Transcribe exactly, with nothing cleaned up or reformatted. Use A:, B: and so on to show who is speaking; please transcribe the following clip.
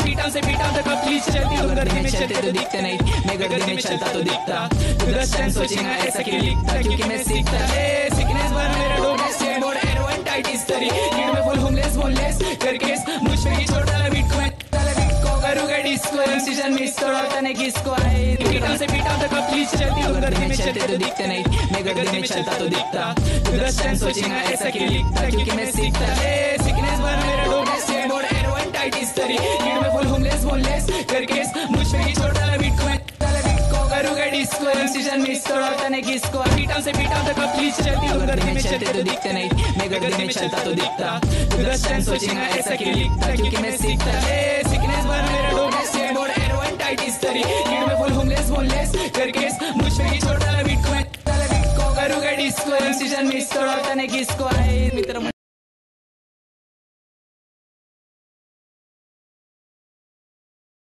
A: पीटा से पीटा तक पुलिस चलती तुम गर्दी में चलते तो दिखते नहीं मैं गर्दी में चलता तो दिखता तू दस टाइम सोचेगा ऐसा क्यों लिखता क्योंकि मैं सीखता है सिकनेस बन मेरा डोर स्टेट बोर्ड एरोइन टाइट हिस्ट्री गिर में फुल होमलेस बोनलेस करके मुझ पे की छोड़ डाला बीट को मैं डाला बीट को करूंगा डिस्को सीजन मिस तोड़ा तने किसको आए पीटा से पीटा तक पुलिस चलती तुम गर्दी में चलते तो दिखते नहीं मैं गर्दी में चलता तो दिखता तू दस टाइम सोचेगा ऐसा क्यों लिखता क्योंकि मैं सीखता है सिकनेस बन मेरा डोर स्टेट बोर्ड एरोइन टाइट हिस्ट्री गिर में फुल होमलेस बोनलेस करके मुझ पे की छोड़ डाला बीट को मैं डाला बीट को करूंगा डिस्को सीजन मिस तोड़ा तने किसको पीटा से पीटा तक पुलिस चलती तुम गर्दी में चलते तो दिखते नहीं मैं गर्दी में चलता तो दिखता तू दस टाइम सोचेगा ऐसा क्यों लिखता क्योंकि मैं सीखता है सिकनेस बन मेरा डोर स्टेट बोर्ड एरोइन टाइट हिस्ट्री गिर में फुल होमलेस बोनलेस करके मुझ पे की छोड़ डाला बीट को मैं डाला बीट को करूंगा डिस्को सीजन मिस तोड़ा तने किसको